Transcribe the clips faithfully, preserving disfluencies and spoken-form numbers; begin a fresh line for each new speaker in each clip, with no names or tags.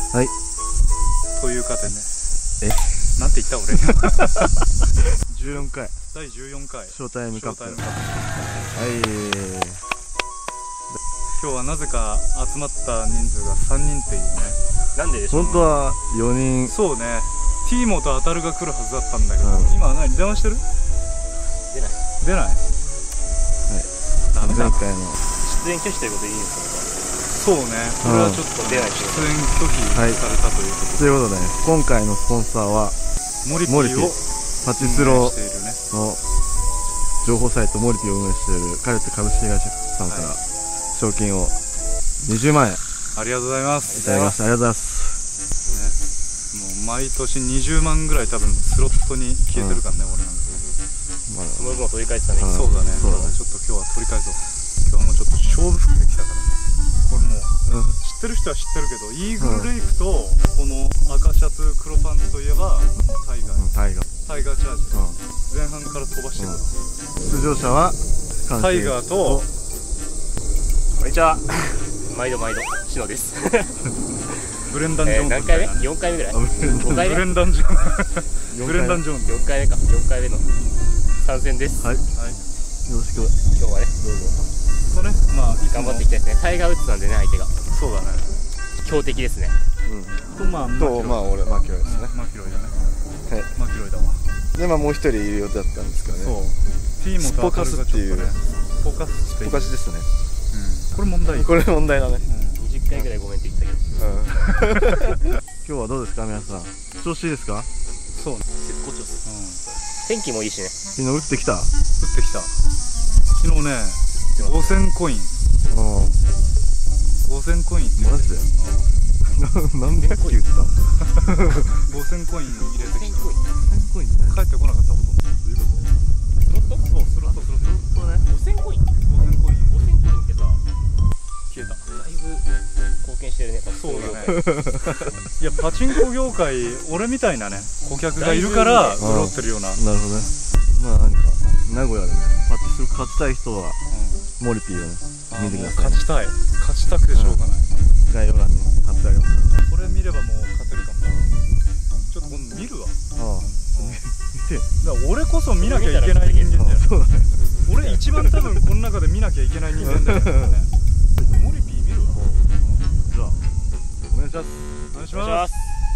はい。
というかでね。
え
なんて言った俺。
じゅうよんかい。
だいじゅうよんかい。
ショータイムカップ。はい。
今日はなぜか集まった人数がさんにんっていうね。
なんででしょう。
本当はよにん。
そうね。ティーモとアタルが来るはずだったんだけど、うん、今何電話してる？
出ない。
出ない。はい。ダメだ。
前回の
出演拒否ということでいいんですか？
そうね。これはちょっと出ない。出演拒否されたということで。
ということで、ね、今回のスポンサーは
モリピーを
パチスロの情報サイトモリピーを運営しているカルテ株式会社さんから賞金をにじゅうまんえん
ありがとうございます。
いただきました。ありがとうございます。
もう毎年にじゅうまんぐらい多分スロットに消えてるからね、俺なんか。
まあ、その分を取り返したね。
そうだね。そうだね。ちょっと今日は取り返そう。今日はもうちょっと勝負服できたからね。これもう、うん、知ってる人は知ってるけど、イーグルレイクとこの赤シャツ黒パンツといえばタイガー、うん、タイガータイガーチャージ、うん、前半から飛ばしてくる、うん、出場者はタイガーと
こんにちは。毎度毎度シノです。
ブレンダン・ジョーンズ、
えー、何回目 ?よん 回目ぐらい。ごかいめ。
ブレンダン・ジョーンズ。ブレンダン・ジョーンズ。
よんかいめか。よんかいめの参戦です。
はい。はい。よろしく。
今日はね、どうぞ。
そうね、まあ
頑張っていきたいですね。タイガー・ウッズなんでね、相手が。
そうだね。
強敵ですね。
うん。とまあ
とまあ俺マキロイですね。
マキロイだね。
はい。
マキロイだわ。
でまあもう一人いる予定だったんですけどね。そう。
ティーモとアタルがちょっとね。ポカスして。
ポカシですね。
うん。これ問題。
これ問題だね。
にじゅっかいぐらいごめんって言ったけど。
今日はどうですか皆さん。調子いいですか？
そうね。
絶好調です。天気もいいしね。
昨日打ってきた？打
ってきた。昨日ね。ごせんコイン。ごせんコインって
マジで？何百球打ったの？
ごせんコイン入れてきた。
ごせんコイン
帰ってこなかったほとんど。どういうこと？スロット？そう、スロット、スロットね。
ごせんコイン？ごせんコイン。ごせんコインってさ、消えた。だいぶ貢献してるね。
そうだね。いや、パチンコ業界、俺みたいなね、顧客がいるから潤ってるような。
なるほどね。まあなんか名古屋でね、パチスロ勝ちたい人はモリピーをね見てください。
勝ちたい。勝ちたくてしょうがない。
概要欄に貼ってあります。
これ見ればもう勝てるかも。ちょっと今度見るわ。ああ。見て。だから俺こそ見なきゃいけない人間だよ。そうだね。俺一番多分この中で見なきゃいけない人間だよね。モリピー見るわ。
じゃあお願いします。
お願いします。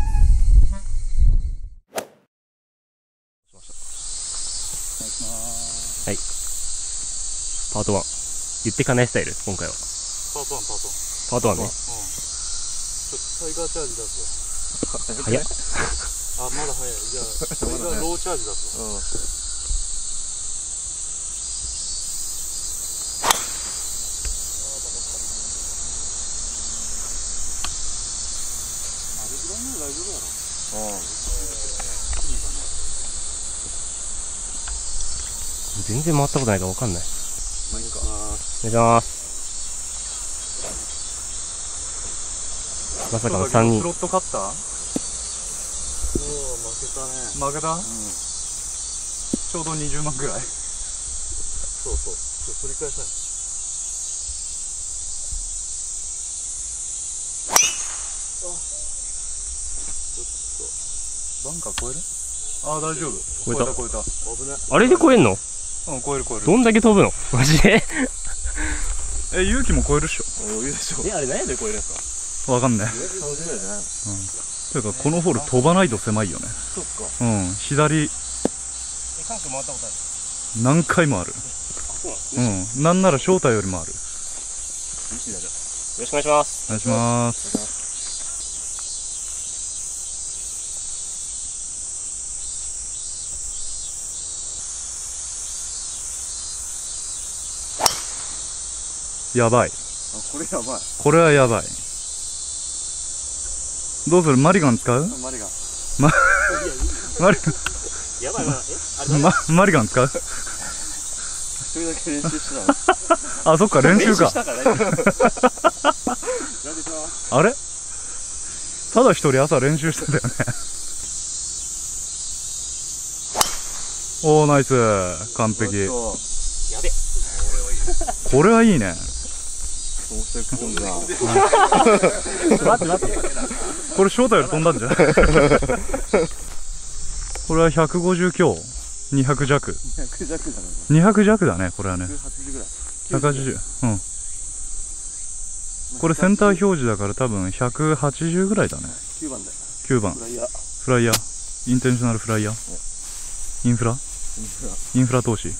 はい。パートワン。言ってかないスタイル、今回は。
パートワン、パートワン。
パートワンね。うん。
ちょっとタイガーチャージだと。
早っ。
あ、まだ早い。じゃあ、タイガーローチャージだと。うん。あれぐらいなら大丈夫だろ。うん。
全然回ったことないから分かんない。
まあいいか。
お願いします。まさかのさんにん。
スロット勝った？もう負けたね。負けた？うん。ちょうどにじゅうまんぐらい。そうそう。ちょっと取り返したい。あ。ちょっとバンカー超える？ああ、大丈夫。
超えた
超えた。危ない。
あれで超えんの？
うん、超える超える。
どんだけ飛ぶの？マジで？
え、勇気も超えるっしょ。
え、あれ何やで超えるんです
か？わかんない。うん。というか、このホール飛ばないと狭いよね。そっか。うん、左。え、関空回ったことある？何回もある。うん、なんなら正体よりもある。よろ
しくお願いします。
お願いします。やばい。あ、
これやばい。
これはやばい。どうする？マリガン使う？マリガン。ま、マリガン。
やばいな。え？あれ
ま、マリガン使う？
一人だけ練習して
た。あ、そっか、練習か。あれ？ただ一人朝練習してたよね。おー、ナイス。完璧。
やべ。
これはいいね。
そうしてくんだ。
待って待って。
これ正体より飛んだんじゃないこれはひゃくごじゅう強、にひゃく弱。
にひゃく弱だね。
にひゃく弱だね、これはね。
ひゃくはちじゅうぐらい。
ひゃくはちじゅう。うん。これセンター表示だから多分ひゃくはちじゅうぐらいだね。
きゅうばんだよ。
きゅうばん。
フライヤー。
フライヤー。インテンショナルフライヤー。インフラ
インフラ。
インフラ投資。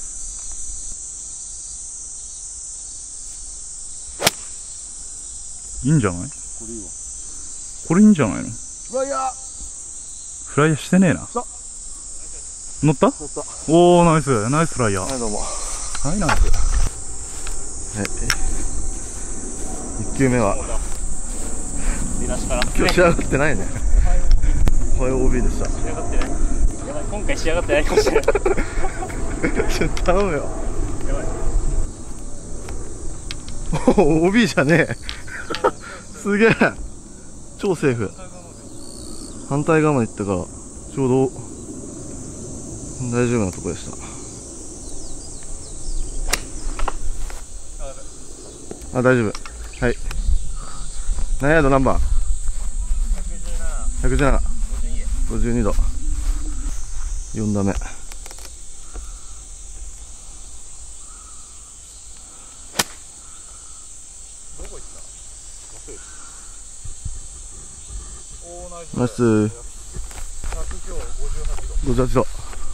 いいんじゃない？
これいいわ。
これいいんじゃないの？
フライヤー。
フライヤーしてねえな。
さ
乗った？
乗った。
おー、ナイス。ナイスフライヤー。
はい、どうも。
はい、ナイス。
はい。いっきゅうめは
出だしから
今日仕上がってないね。おはよう オービー でした。
仕上がってない。やばい、今回仕上がってないかもしれない。
ちょっと頼むよ。
やばい。
おお オービー じゃねえ。すげえ。超セーフ。反対側まで行ったからちょうど大丈夫なとこでした。あ、大丈夫。はい。何ヤード何番？ひゃくじゅうなな。ごじゅうにど。よん打目。ナイス。ごじゅうはちど。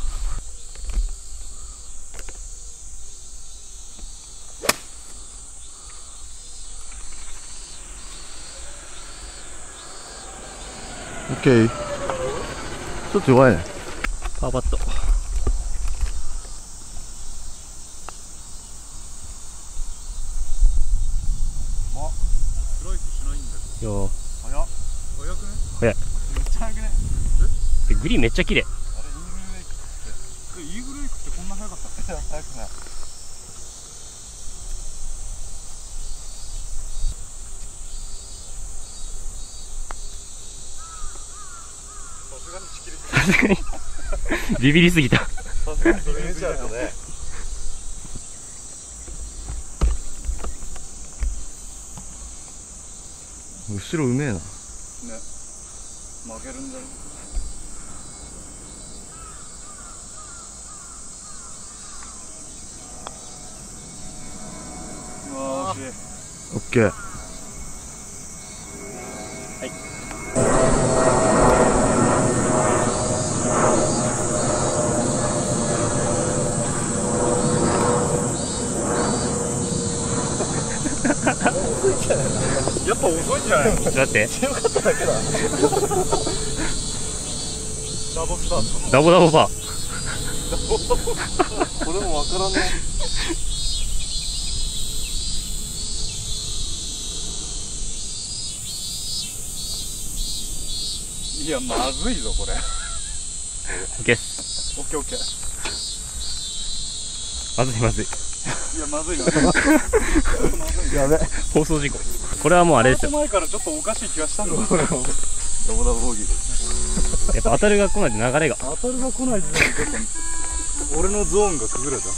オッケー。ちょっと弱いね。
パーパット。
スライスしないんだけ
よ
ど。早っ。早くね？
早い。
めっちゃ早くね？
ー。グリーンめっちゃ綺麗。
あれ、イーグルレイクって。え、イーグルレイクってこんな早かったっけ？
早くない。
さすがにビビりすぎた。
さすがにそれ見ちゃうとね。後ろうめえな。
ね。負けるんだよ。うわー、惜しい。
オッケー。
やっぱ遅いんじゃないの？
ちょっと待って。
強かっただけだ。
ダボスタート。
ダボダボパー。
これもわからんね。
いや、まずいぞこれ。
オッケーっす。
オッケーオッケー。
まずいまずい。
いや、まずいな。
やべ。
放送事故。これはもうあれですよ。
前からちょっとおかしい気がしたんだ。
ダボダボボギー。
やっぱ当たるが来ないと流れが。
当たるが来ない時点でちょっと俺のゾーンが崩れた。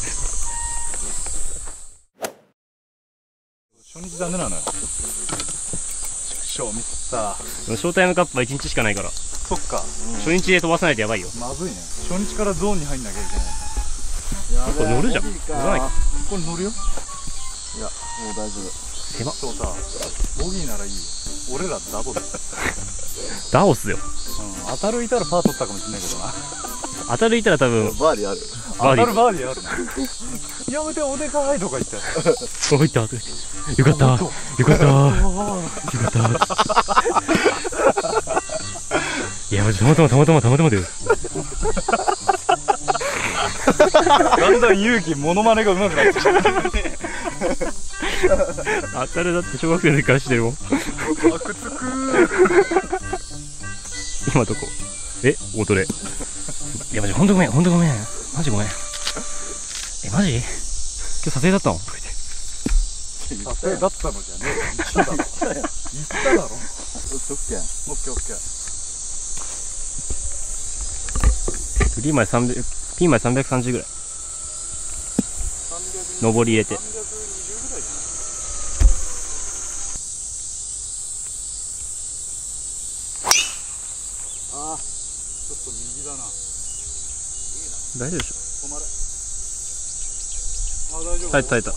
初日ダメなのよ。ショーミスった。
ショータイムカップはいちにちしかないから。
そっか。
初日で飛ばさないとやばいよ。
まずいね。初日からゾーンに入んなきゃいけない。
これ乗るじゃん。乗らないか。
これ乗るよ。
いや、もう大丈夫。
狭っ。
そうさ、ボギーならいいよ。俺らダボだ。
ダオスよ。
うん、当たるいたらパー取ったかもしれないけどな。
当たるいたら多分、
バーディーある。
バーディー。
当たるバーディーあるな。やめて、おでかいとか言って。
お、いった。よかった。よかった。よかった。いや、マジたまたまたまたまたまたまだよ。
だんだん勇気モノマネが上手くなってきた。
当たるだって小学生の時からしてるもん。
あくつく
今どこ？え、オトレ。いや、マジほんとごめん、ほんとごめん。マジごめん。え、マジ？今日撮影だったの？
撮影だったのじゃねえよ。言っただろ。言っただろ。オッケー
オッケー。
オッケーオッケー。
グリーンまでさんびゃく、ピンまでさんびゃくさんじゅうぐらい。上り入れて。
ああ、ちょっと右だな。
大丈夫でし
止まれ。あ、大丈夫。
ょ。耐えた耐えた。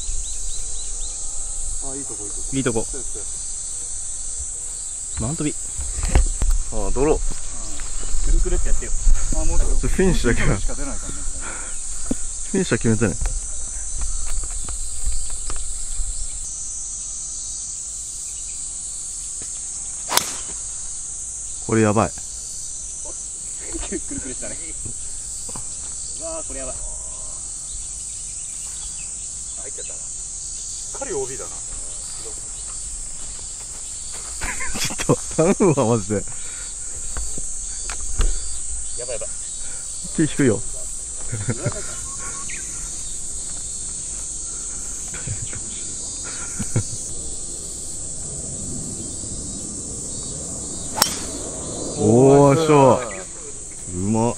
あ、いいとこいいとこ。
いいとこ。
そうです
マウントビ。
ああ、泥。
くるくるってやってよ。
あ、もうちょっと
フィニッシュだけは
しか出ないからね。
フィニッシュは決めてね。これやばい。
くるくるしたね。うわー、これやばい。入っちゃったな。
しっかり オービー だな。
ちょっと頼むわマジで。
やばいやばい。
手低いよ。おーしょうまっ。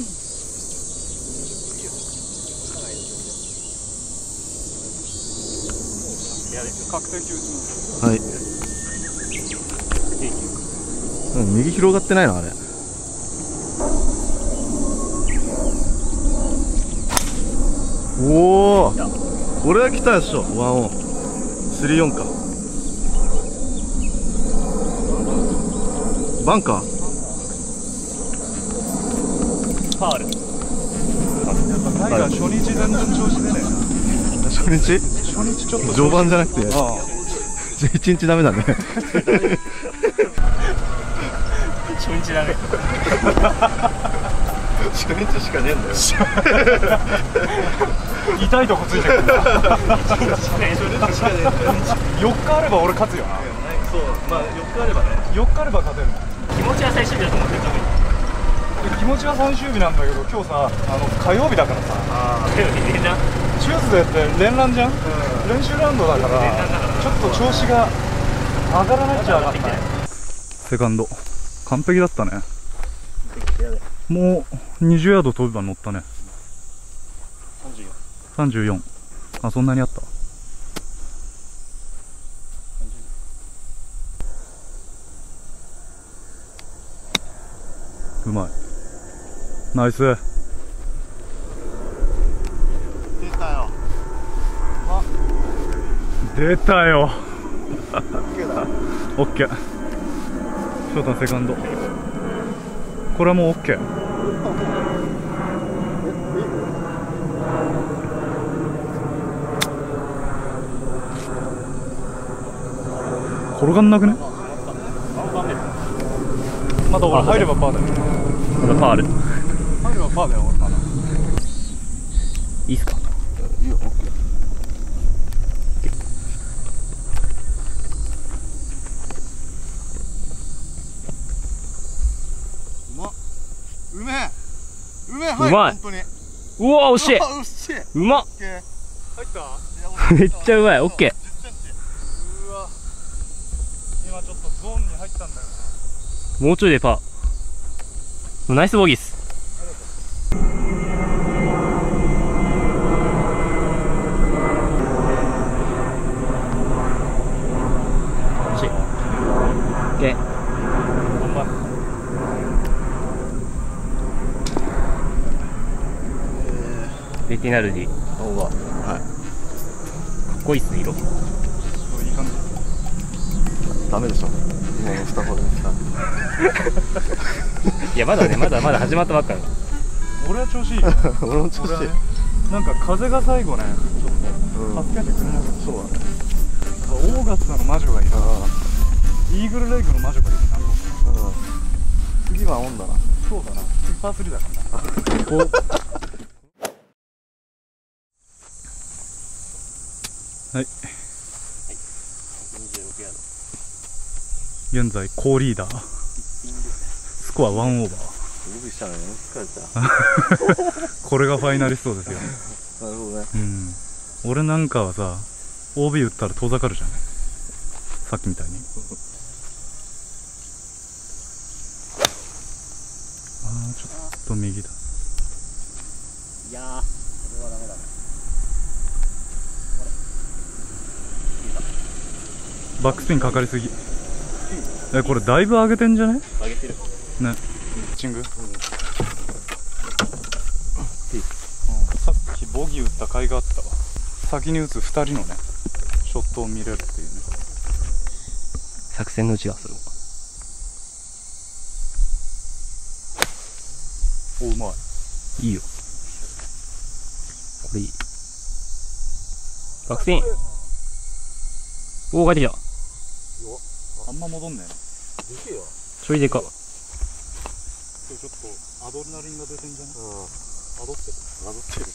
確定球打ちます。
はい。うん、右広がってないのあれ。おお、これは来たでしょ。ワンオンスリーオンか。バンカー。
ファール。
やっぱタイガー初日全然調子出ねえな。
初日
初日ちょっと
序盤じゃなくて、
ああ
じゃあ一日ダメだね。
初日だね。
初日しかねえんだよ。
痛いとこついてくるな。よっかあれば俺勝つよな。
そう、まあよっかあればね。
よっかあれば勝てる。
気持ちは最終日だと思ってる。
気持ちは最終日なんだけど、今日さ、あの火曜日だからさ、
ああ、火曜日連弾。
チューズデーって連ランじゃん、うん、練習ラウンドだから、ちょっと調子が上がらなっちゃうな。セカンド、完璧だったね。もうにじゅうヤード飛べば乗ったね。さんじゅうよん。あ、そんなにあった。うまい。ナイス。
出たよ。
出たよ。オッケー。ショートのセカンド。これはもうオッケー。転がんなくね。まだ俺入ればパーだよ。
まだファール。
入ればパーだよ俺まだ。
いいっすか。
いいよ、オッケー。うまっ。うめえ。うめえ。はい、
うまい。
本当に。
うわ、惜しい。
うわ、惜しい。
うまっ。
オッケー。
入った？
めっちゃうまい。オッケー。
うわ、今ちょっとゾーンに入ったんだよな。
もうちょいでパー。ナイスボギーっす。惜しい。オッケー。
本番。
レティナルディ。
オーバー。はい。
かっこいいっすね、色。
いい感じ。
ダメでしょ。今の二ホールで来た。
いや、まだね、まだまだ始まったばっかり。
俺は調子いいよ。
俺も調子いい。
ね、なんか風が最後ね、ちょっと助けてくれなかった。
そうだね。
オーガスタの魔女がいる。イーグルレイクの魔女がいるな。
うん。次はオンだな。
そうだな。次パースリーだからな。
こ
はい。
にじゅうろくヤード。
現在好リーダー。スコアワンオーバー。
無理したのね。疲れた。
これがファイナリストですよ。
なるほどね。
うん。俺なんかはさ、オービー 打ったら遠ざかるじゃない。さっきみたいに。ああ、ちょっと右だ。
いやー、これはダメだね。
バックスピンかかりすぎ。え、これだいぶ上げてんじゃね？
上げてる。
ね。 ッチング、うん、さっきボギー打った甲斐があったわ。先に打つふたりのねショットを見れるっていうね。
作戦のうちがそれも。
お、うまい。
いいよ。これいい。バックスピン。おー、帰ってきた。
あんま戻んねえな。
ちょいでか。
ちょっとアドレナリンが出てんじゃない？うん。アドってる。アドってる。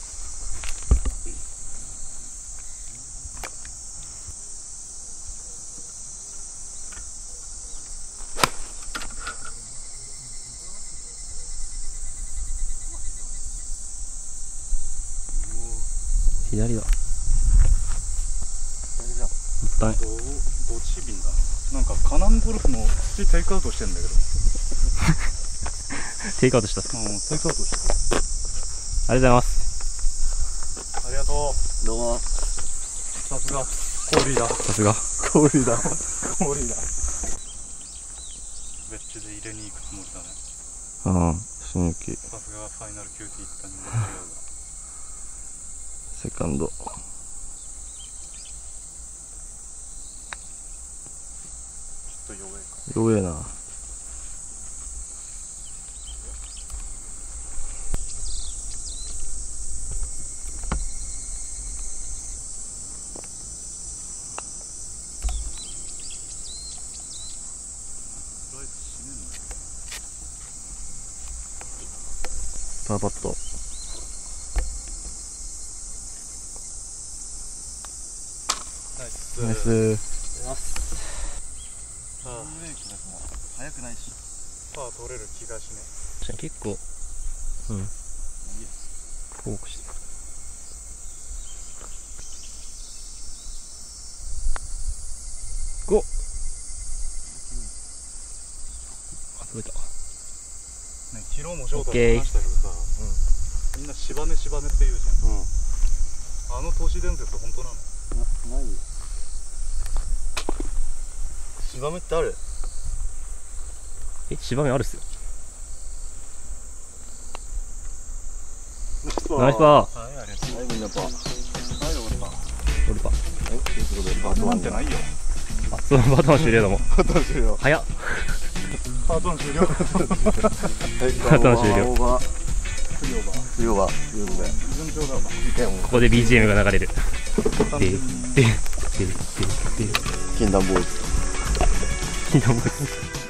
左だ。もったい。
どどちびんだな。なんかカナンゴルフの土テイクアウトしてんだけど。
テイクアウトしたっす。
うん、テイクアウトして
ありがとうございます。
ありがとう。
どうも。
さすが氷だ。
さすが。
氷だ。
氷だ。ウェッジで入れに行くつもりだね。
うん、新雪。
さすがファイナルキューティーって感じで違うわ。
セカンド。
ちょっと弱いか。
弱えな。パーパット。
ナイス。
ナイス。
ああ、
速くないし。
パー取れる気がしね。
結構、うん。フォークしてる。ごっ。あ、取れた。
ね、昨日も翔太と
オッケー
話したけどさ、うん、みんな芝目芝目って言うじゃん。うん、あの都市伝説本当なの？
な、ないよ。芝目ってある？
え、芝目あるっすよ。ナイスパー。
はい、ありがとう。
はい、みんなパー。はい、俺パー。
俺パー。
はい、ということでパートワン
なんてないよ。
あ、そのパターン終了だもん。
パートワン終了。
早っ。
パートワン終了。
はい、
パートワン終了。
オーバー。次オーバー。次オーバー。ということで。
順調だわ。
ここで ビージーエム が流れる。で、で、で、で、で、
禁断ボーイズ。
禁断ボーイズ。